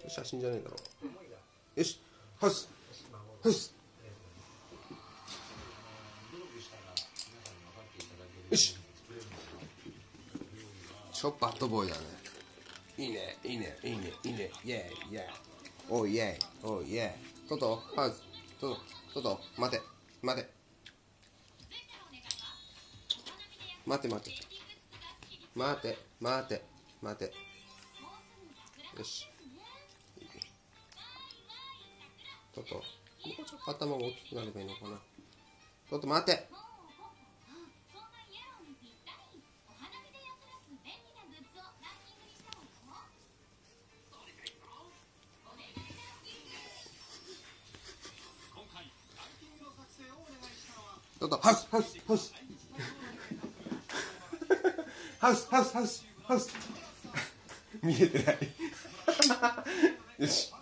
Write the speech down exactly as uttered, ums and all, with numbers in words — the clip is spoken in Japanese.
写真じゃねえだろ。よし、ハウスハウス、よし、超バッドボーイだね。いいねいいねいいねいいね、イェイイェイ、おいイェイおいイェイ。トトハウス、トトトト待て待て待て待て待て待て待て、よし、トトもうちょっと頭が大きくなればいいのかな。トト待て、トトハウスハウスハウスハウスハウスハウスハウス見えてないよし。